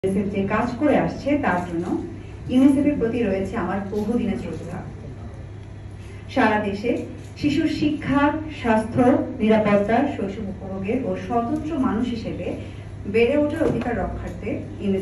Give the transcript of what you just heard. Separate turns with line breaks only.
UNICEF যে কাজ করে আসছে তার জন্য ইউনিসেফের প্রতি রয়েছে আমার বহুদিনের শ্রদ্ধা। সারা দেশে শিশুর শিক্ষা, স্বাস্থ্য, নিরাপত্তা, শৈশব উপভোগের ও স্বতন্ত্র মানুষ হিসেবে বেড়ে ওঠার অধিকার রক্ষার্থে